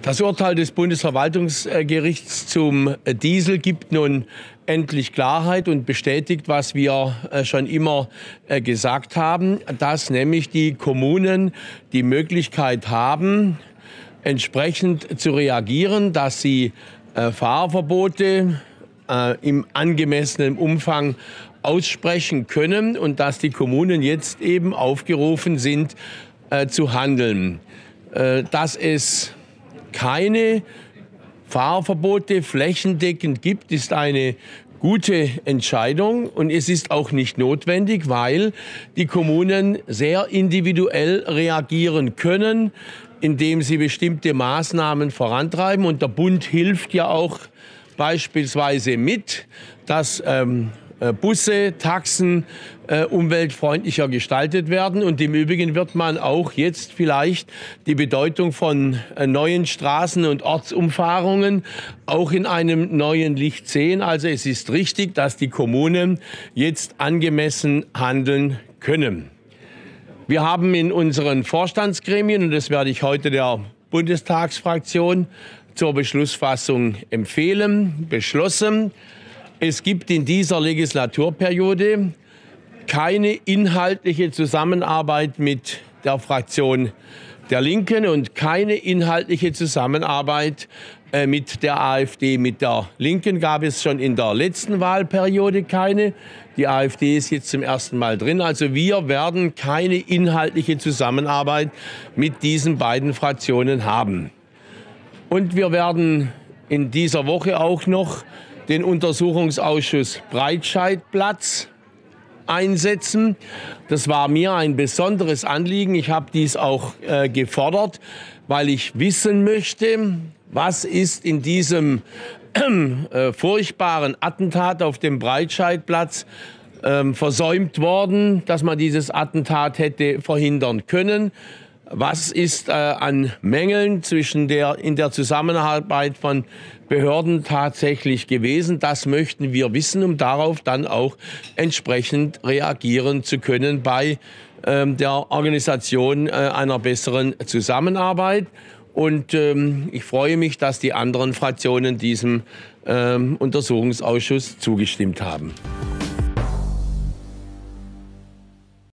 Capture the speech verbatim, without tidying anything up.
Das Urteil des Bundesverwaltungsgerichts zum Diesel gibt nun endlich Klarheit und bestätigt, was wir schon immer gesagt haben, dass nämlich die Kommunen die Möglichkeit haben, entsprechend zu reagieren, dass sie Fahrverbote im angemessenen Umfang aussprechen können und dass die Kommunen jetzt eben aufgerufen sind, zu handeln. Dass es keine Fahrverbote flächendeckend gibt, ist eine gute Entscheidung und es ist auch nicht notwendig, weil die Kommunen sehr individuell reagieren können, indem sie bestimmte Maßnahmen vorantreiben. Und der Bund hilft ja auch beispielsweise mit, dass ähm, Busse, Taxen äh, umweltfreundlicher gestaltet werden. Und im Übrigen wird man auch jetzt vielleicht die Bedeutung von äh, neuen Straßen und Ortsumfahrungen auch in einem neuen Licht sehen. Also es ist richtig, dass die Kommunen jetzt angemessen handeln können. Wir haben in unseren Vorstandsgremien, und das werde ich heute der Bundestagsfraktion zur Beschlussfassung empfehlen, beschlossen, es gibt in dieser Legislaturperiode keine inhaltliche Zusammenarbeit mit der Fraktion der Linken und keine inhaltliche Zusammenarbeit äh, mit der AfD. Mit der Linken gab es schon in der letzten Wahlperiode keine. Die AfD ist jetzt zum ersten Mal drin. Also wir werden keine inhaltliche Zusammenarbeit mit diesen beiden Fraktionen haben. Und wir werden in dieser Woche auch noch den Untersuchungsausschuss Breitscheidplatz einsetzen. Das war mir ein besonderes Anliegen. Ich habe dies auch äh, gefordert, weil ich wissen möchte, was ist in diesem äh, furchtbaren Attentat auf dem Breitscheidplatz äh, versäumt worden, dass man dieses Attentat hätte verhindern können. Was ist äh, an Mängeln zwischen der, in der Zusammenarbeit von Behörden tatsächlich gewesen? Das möchten wir wissen, um darauf dann auch entsprechend reagieren zu können bei ähm, der Organisation äh, einer besseren Zusammenarbeit. Und ähm, ich freue mich, dass die anderen Fraktionen diesem ähm, Untersuchungsausschuss zugestimmt haben.